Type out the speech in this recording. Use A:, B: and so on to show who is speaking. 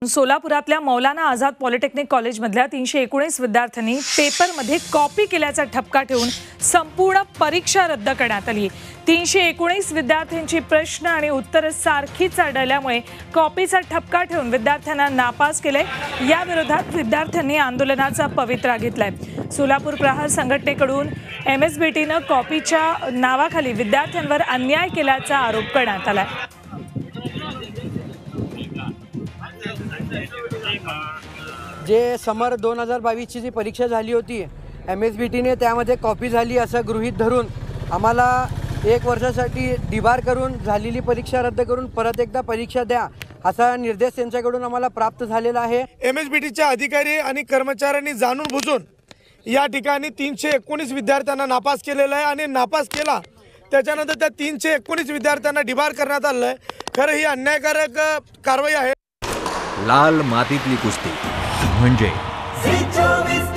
A: सोलापुरातल्या Maulana Azad polytechnic कॉलेजमधल्या 319 विद्यार्थ्यांनी पेपरमध्ये कॉपी केल्याचा ठपका ठेवून संपूर्ण परीक्षा रद्द करण्यात आली। 319 विद्यार्थ्यांची प्रश्न आणि उत्तरे सारखीच आढळल्यामुळे कॉपीचा ठपका ठेवून विद्यार्थ्यांना नापास केले। या विरोधात विद्यार्थ्यांनी आंदोलनाचा पवित्रा घेतलाय। सोलापूर प्रहार संघटनेकडून MSBTनं कॉपीच्या नावाखाली विद्यार्थ्यांवर अन्याय केल्याचा आरोप करण्यात आलाय।
B: जे समर 2022 ची जी परीक्षा झाली होती MSBTने त्यामध्ये कॉपी झाली असं गृहीत धरून आम्हाला 1 वर्षासाठी डिबार करून झालेली परीक्षा रद्द करून परत एकदा परीक्षा द्या असा निर्देश त्यांच्याकडून आम्हाला प्राप्त झालेला आहे।
C: MSBTच्या अधिकारी आणि कर्मचाऱ्यांनी जाणून बुजून या ठिकाणी 319 विद्यार्थ्यांना नापास केलेला आहे आणि नापास केला त्याच्यानंतर त्या 319 विद्यार्थ्यांना डिबार करण्यात आलं आहे। खरं ही अन्यायकारक कारवाई आहे।
D: लाल मातीतली कुस्ती म्हणजे